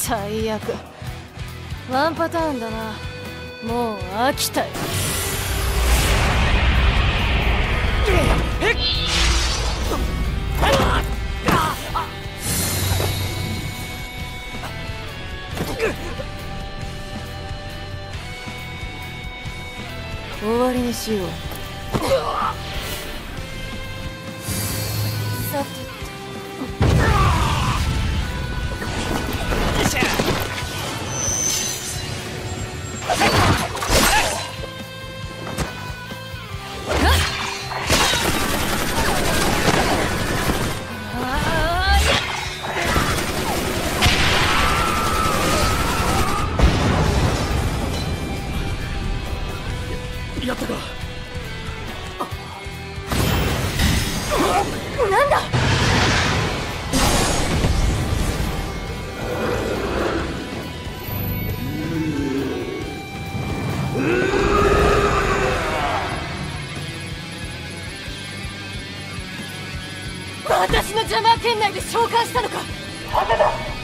最悪。ワンパターンだな。もう飽きたよ。終わりにしよう。さてと。 やったか。 なんだ。私の邪魔圏内で召喚したのか。 ダメだ。